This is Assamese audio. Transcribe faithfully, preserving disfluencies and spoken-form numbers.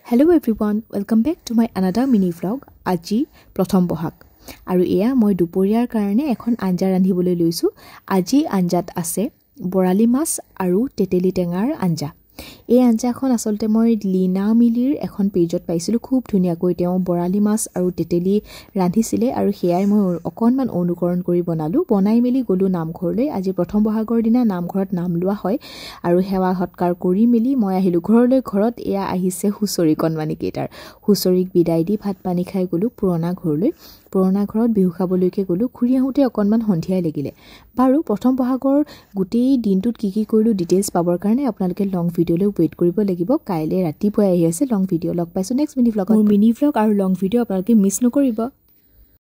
Hello everyone, welcome back to my another mini vlog. Aji prothom bohag. Aru eya moi duporiyar karone ekhon anja ranhibole loisu. Aji anjat ase borali mas aru teteli tengar anja. এই আঞ্জাখন আসলতে মই লিনা মিলিৰ এখন পেজত পাইছিলো খুব ধুনিয়া কৈ তেওঁ বৰালি মাছ আৰু তেতেলি ৰান্ধিছিলে আৰু হেয়াই মই অকনমান অনুকৰণ কৰি বনালো বনাই মেলি গলো নামঘৰলৈ আজি প্ৰথম বহাগৰ দিনা নামঘৰত নাম লোৱা হয় আৰু হেৱা হৎকাৰ কৰি মেলি মই আহিলো ঘৰলৈ ঘৰত এয়া আহিছে হুচৰি কনমানি কেটাৰ হুচৰিক বিদায় দি ভাত পানী খাই গলো পুৰণা ঘৰলৈ পুৰণা ঘৰত বিহু খাবলৈকে গলো খুৰি আহোতে অকনমান সন্ধিয়াই লাগিলে বাৰু প্ৰথম বহাগৰ গুটেই দিনটোত কি কি কৰিলো ডিটেইলছ পাবৰ কাৰণে আপোনালোকে লং ভিডিঅলৈ ৱেট কৰিব লাগিব কাইলে ৰাতিপুৱা আহি আছে লং ভিডিঅ লগ পাইছো নেক্সট মিনি ভ্লগত মোৰ মিনি ভ্লগ আৰু লং ভিডিঅ আপোনালোকে মিছ নকৰিব